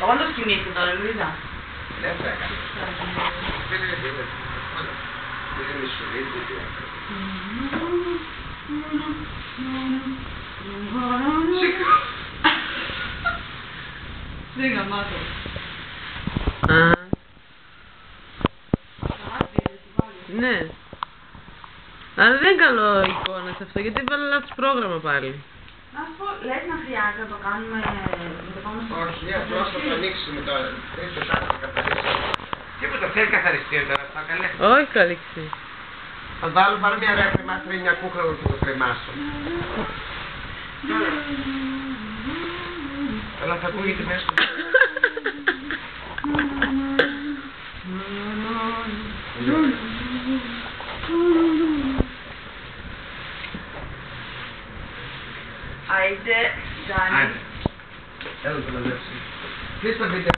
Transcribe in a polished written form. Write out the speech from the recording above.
Όλος κοιμήθηκε τώρα, Λουίζα. Ναι, θα έκανε. Δεν είναι τίποτα. Δεν είναι μισολή, τίποτα. Σίγουρα. Σίγουρα, μάτω. Ναι. Αλλά δεν είναι καλό εικόνα σε αυτό, γιατί βάλε λάθος πρόγραμμα πάλι. Να σου πω, λες να χρειάζεται να το κάνουμε, να το πάμε στο... Όχι, απλώς θα το ανοίξουμε τώρα. Δεν το σάκο καθαρίσει. Τίποτα, θέλει καθαριστήριο τώρα, θα καλέ. Όχι καλύψη. Θα βάλω πάρω μια ωραία κρεμάστρα ή μια κούκλα και το κρεμάσω. Αλλά θα ακούγεται μέσα στο... Άιντε, Τζάνι. Έλα το να δέψει. Κλείς το βίντεο.